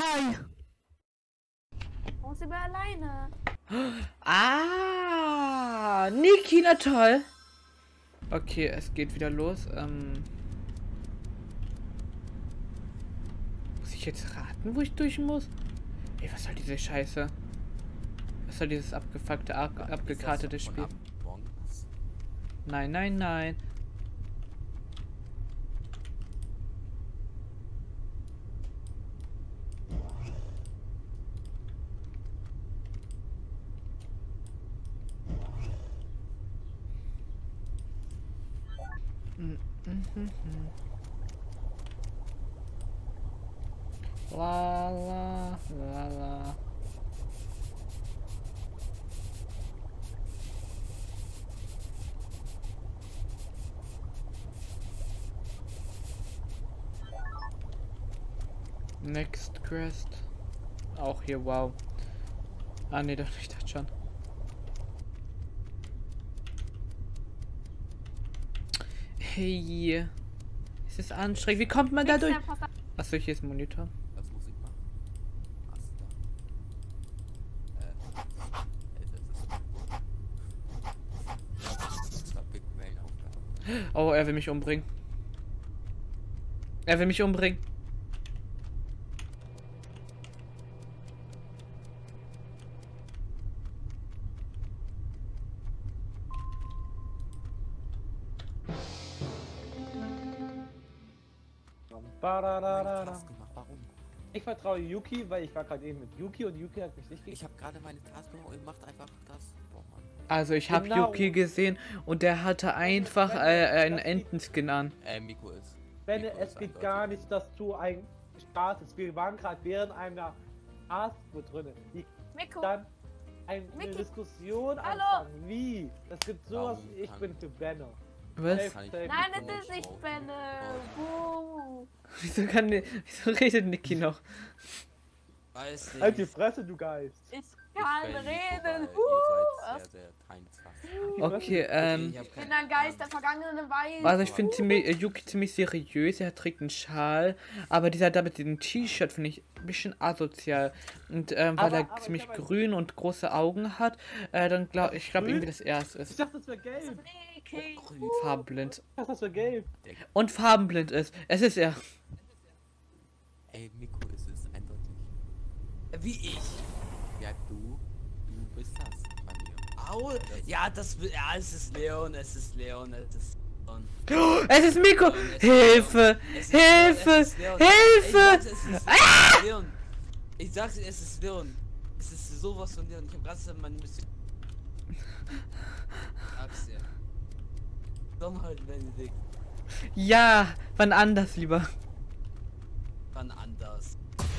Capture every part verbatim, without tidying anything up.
Hi! Warum sind wir alleine? Ah, Niki, na toll. Okay, es geht wieder los. Ähm, muss ich jetzt raten, wo ich durch muss? Ey, was soll diese Scheiße? Was soll dieses abgefuckte, ab, abgekartete Spiel? Nein, nein, nein. La la la la. Next Quest. Auch hier, wow. Ah ne, doch, ich dachte schon. Hey. Es ist anstrengend. Wie kommt man da durch? Achso, hier ist ein Monitor. Was muss ich machen? Äh. Oh, er will mich umbringen. Er will mich umbringen. Warum? Ich vertraue Yuki, weil ich war gerade eben mit Yuki und Yuki hat mich nicht gekriegt. Ich habe gerade meine Task gemacht und macht einfach das. Boah, Mann. Also ich habe Genau. Yuki gesehen und der hatte einfach äh, einen Entenskin an. Äh, Miko ist. Benne, Miko es ist geht eindeutig. gar nicht, dass du ein startest. Wir waren gerade während einer Task mit drin. Die Miko, dann eine Mickey. Diskussion Hallo. anfangen. Wie? Es gibt sowas, Warum ich kann- bin für Benne. Was? Kann ich- Nein, nein, Miko das ist nicht voten? Benne. Buh. Wieso kann die, wieso redet Niki noch? Weiß nicht. Halt die Fresse, du Geist. Ich Ich kann bin Miko, reden. weil Huh. Ihr seid sehr, sehr teinsam. Okay, ähm. Ich hab Ich bin keine ein Geist der Ahnung. vergangenen Weise. Also ich finde ziemlich, äh, Yuki ziemlich seriös, er trägt einen Schal, aber dieser da mit dem T-Shirt finde ich ein bisschen asozial. Und ähm, weil Aber- er aber ich ziemlich hab ein- grün und große Augen hat, äh, dann glaube ich, glaube Grün? irgendwie, dass er es Ich ist. dachte, das wäre gelb. Niki. Farbenblind. Ich dachte, das wäre gelb. Und farbenblind ist. Es ist er. Ey, Miko ist es eindeutig. Wie ich? Ja, du. Du bist das bei mir. Au! Ja, das ja, es ist Leon, es ist Leon, es ist Leon. Oh, es ist Miko! Leon, es ist Hilfe! Leon. Es ist Hilfe! Leon, es ist Leon. Hilfe! Ich sag's, es ist Leon. Ich sag's, es ist Leon. Es ist sowas von Leon. Ich hab gerade meine Mission. Sag's dir. Komm halt, Benedikt. Ja, wann anders lieber. Wann anders.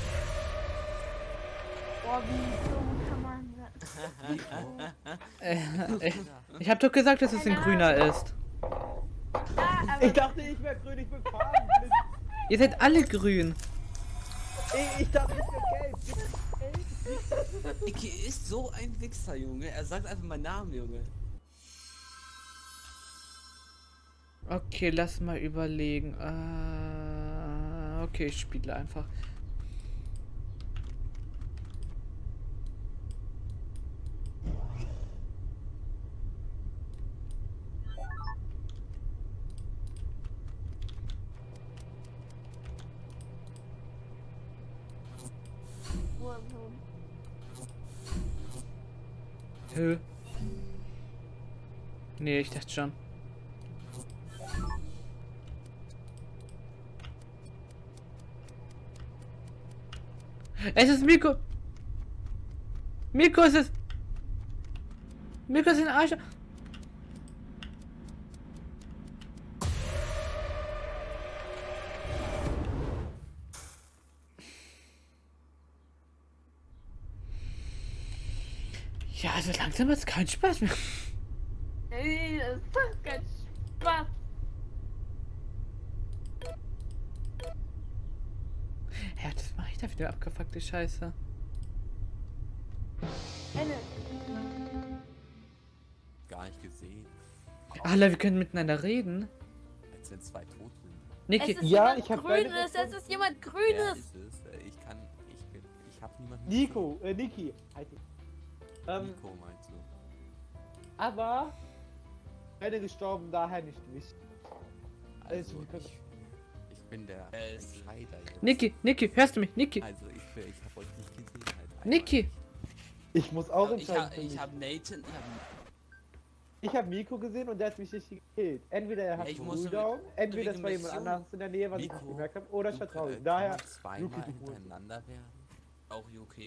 Boah, wie dumm kann man sein? Äh, ich ich habe doch gesagt, dass es ein grüner ist. Ja, aber Ich dachte, ich wäre grün, ich bin farbenblind. Ihr seid alle grün. Ich, ich dachte, ich wäre gelb. Iki ist so ein Wichser, Junge. Er sagt einfach meinen Namen, Junge. Okay, lass mal überlegen. Äh, okay, ich spiele einfach. Hö. Nee, ich dachte schon. Es ist Miko. Miko ist es. Miko ist ein Arsch. Ja, also langsam hat es keinen Spaß mehr. ey, das ist doch kein Spaß. Ja, das mache ich da wieder abgefuckte Scheiße. Benne. Gar nicht gesehen. Alter, wir können miteinander reden. Als wenn zwei tot sind. Es Niki, ist Ja, jemand ich hab Grünes, beide es ist jemand Wer Grünes. ist es? Äh, Ich kann. Ich bin. Nico, äh, Niki. Halt. Ähm, Nico meinst du? aber beide gestorben, daher nicht wichtig. Also, wir können- ich, ich bin der Äh, ist- Entscheider jetzt. Niki, Niki, hörst du mich? Niki, Also, ich, ich hab euch nicht gesehen halt. einmal. Niki. Ich muss auch Ich entscheiden. hab, für ich mich. hab Nathan, ich hab Ich habe Miko gesehen und der hat mich richtig gekillt. Entweder er hat Ich einen muss Cooldown, entweder es wegen war jemand Mission- anderes in der Nähe, was ich Nico, nicht gemerkt habe, oder ich Du, vertraue äh, ihm. kann Daher, man Yuki, zweimal du musst. hintereinander werden? auch U K. Ich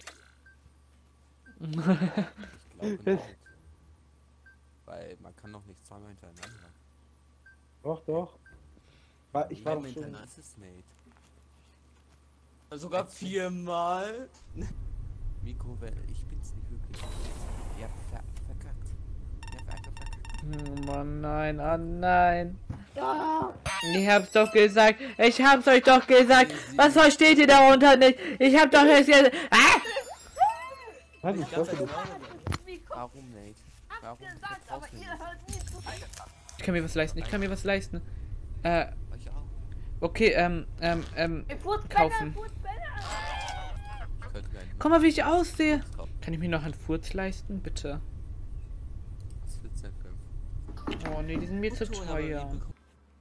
glaube nicht. Weil man kann doch nicht zweimal hintereinander. Doch, doch. War, ich war Nein, doch schon. hintereinander. Das ist Nate. Sogar viermal. Miko, wenn- ich bin's nicht wirklich. Ihr habt ver verkackt. Ihr habt einfach verkackt. Oh Mann, nein, oh nein. Ich hab's doch gesagt. Ich hab's euch doch gesagt. Was versteht ihr darunter nicht? Ich hab doch jetzt... Ah! Was, Ich ich glaub, wollte das das. war Miko Warum, Nate? Warum gesagt, vertraust aber du ihr mir hört nie zu. Ich kann mir was leisten, ich kann mir was leisten. Äh, nicht? Euch auch. okay, ähm, ähm, ähm, Ey, Fußbälle, kaufen. Fußbälle. Ich könnte mir einen Guck mal, wie ich aussehe. Furz kaufen. Kann ich mir noch einen Furz leisten, bitte? Was willst du denn für einen Oh nee, die sind mir zu Ton, aber teuer. nie bekommen.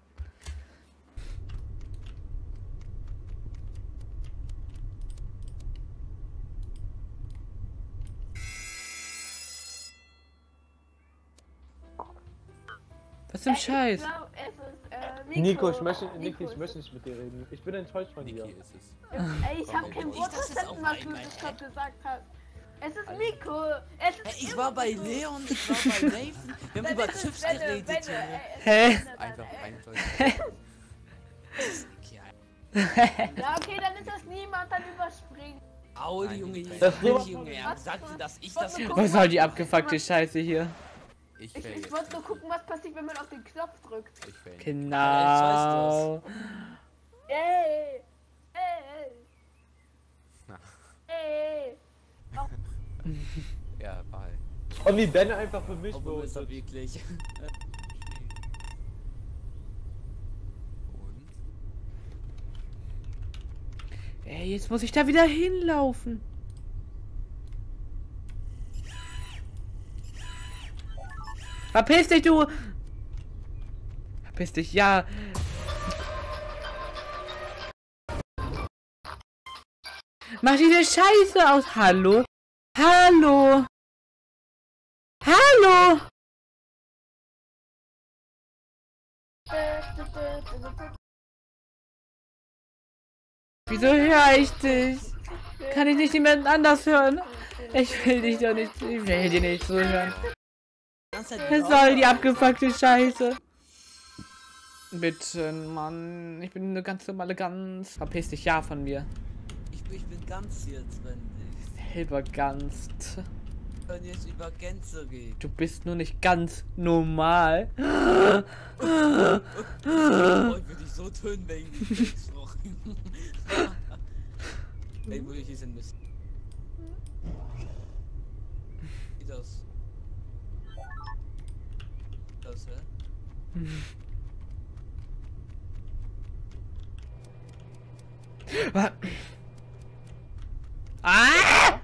Was zum Scheiß? Ich glaub, es ist, äh, Miko. Nico, ich möchte, Nico Niki, ich ist möchte nicht mit dir reden. Ich bin enttäuscht von dir. Niki ist es. es. Ey, ich hab Komm, kein ich Wort dachte, es ist verstanden, auch was du mein- das gerade gesagt hast. Es ist Miko. Es ist Hey, ich immer war bei Miko. Leon, ich war bei Nathan. Wir haben Dann über ist es Chips Benne, geredet. Benne, Junge. ey, es ist Hä? Benne, Einfach ey. eindeutig. Ja, okay, dann ist das niemand, dann überspringen. Audi, Nein, Junge, das das ist- Junge, er Was? sagte, dass ich Was? das Was? Was soll die abgefuckte Scheiße hier? Ich Ich, wäre ich jetzt. wollte nur gucken, was passiert, wenn man auf den Knopf drückt. Ich wäre Genau. Ey! Ey! Na. Ey! Ja, Ball. Und wie Ben einfach für mich Obwohl ist er wurde. wirklich. Und? Ey, jetzt muss ich da wieder hinlaufen. Verpiss dich, du! Verpiss dich, ja. Mach diese Scheiße aus. Hallo? Hallo? Hallo? Wieso höre ich dich? Kann ich nicht jemand anders hören? Ich will dich doch nicht. Ich will dir nicht zuhören. Was soll die abgefuckte Scheiße? Bitte, Mann. Ich bin eine ganz normale Gans. Verpiss dich ja von mir. Ich, ich bin ganz hier drin. Selber Gans. Wenn jetzt über Gänse geht. Du bist nur nicht ganz normal. Oh, ich würde dich so töten wegen den Gänsewochen. Ey, wo ich hier sind müssen. Wie das? Das, hä? Was? Ah!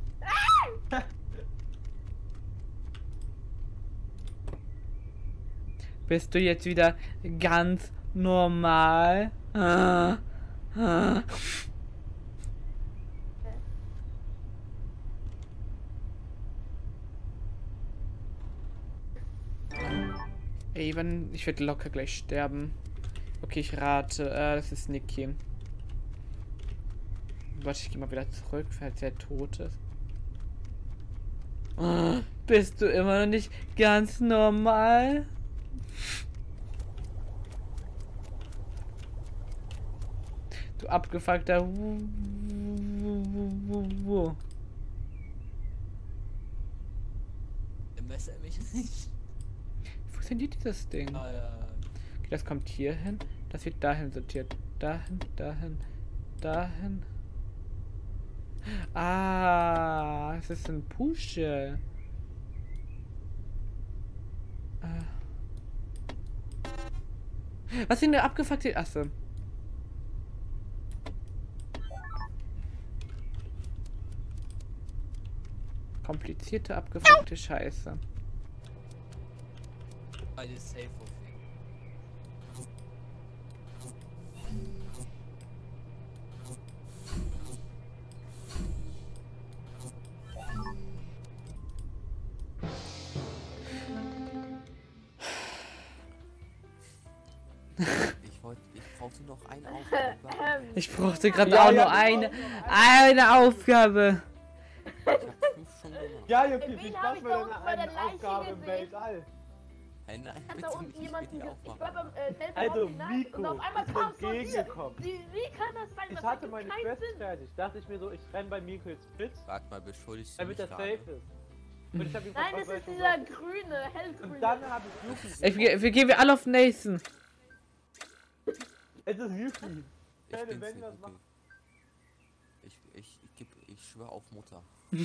Bist du jetzt wieder ganz normal? Ah. Ah. Ey, wann? Ich werde locker gleich sterben. Okay, ich rate. Äh, das ist Niki. Warte, ich gehe mal wieder zurück, falls er tot ist. Oh, bist du immer noch nicht ganz normal? Du abgefuckter. Wo? Er messert mich nicht. Wie funktioniert dieses Ding? Ah, ja. Okay, das kommt hier hin. Das wird dahin sortiert. Dahin, dahin, dahin. Ah, es ist ein Puschel. Ah. Was sind denn abgefuckte? Achso. Komplizierte, abgefuckte Scheiße. Alles safe auf Ich wollte, ich brauchte noch eine Aufgabe. Ich brauchte gerade Ja, auch ja, nur wir eine, brauchen noch eine Aufgabe. Ich hab fünf schon gemacht. Ja, Juppie, Wen ich hab mach ich mir da dann unten bei der eine Leiche Aufgabe im gesehen? Weltall. Hey, nein, Hat da bitte unten nicht, ich will jemanden die ge- auch Ich war machen. beim äh, Delta Also, Original und Miko auf einmal ist kam es von dir. entgegengekommen. Wie, wie kann das sein? Ich Das hatte ergibt meine keinen Quest Sinn. fertig. Dachte ich mir so, ich renn bei Miko jetzt mit, Warte mal, beschuldigst du damit mich er gerade? safe ist. Und ich hab ihn Nein, verfolgt, das weil ist ich dieser so- grüne, hellgrüne. Und dann habe ich Yuki. Ich, wir, wir gehen wir alle auf Nathan. Es ist Yuki. Ich Keine, bin's wenn nicht, das okay. macht. Ich, ich, ich, geb, ich schwör auf Mutter.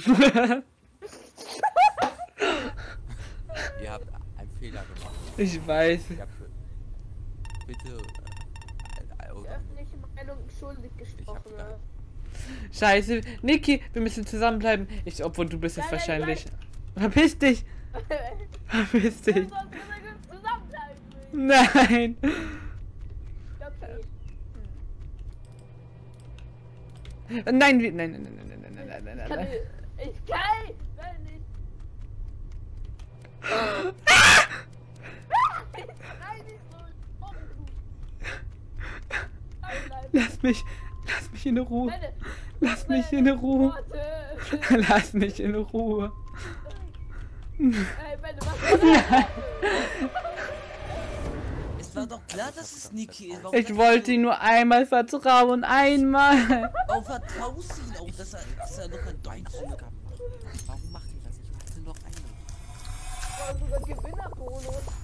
Ihr habt einen Fehler gemacht. Ich weiß. Ihr habt bitte. Äh, äh, Die öffentliche Meinung schuldig ich hab gesprochen. gar, ne? Scheiße. Niki, wir müssen zusammenbleiben. Ich, obwohl du bist es Nein, nein, wahrscheinlich. Verpiss dich. Verpiss dich. Wir sollten zusammenbleiben. Nein. Okay. Nein, wie- nein, nein, nein, nein, nein, nein, nein, nein, Ich kann nein. nicht. Ich kann nicht. Nein, nicht. Nein, nicht so. Oh, du. Nein, nein. Lass mich, lass mich in Ruhe. Meine- Lass mich meine in Ruhe. Worte. Lass mich in Ruhe. Ey, meine, was Es war doch klar, dass es Niki ist. Warum Ich sagst wollte du- ihm nur einmal vertrauen. Einmal. Warum vertraust du ihm auch, dass er, dass er noch ein Nein, Deutsch Aufgaben machen. Warum macht ihr das? Ich hatte noch eine. war sogar Gewinnerbonus?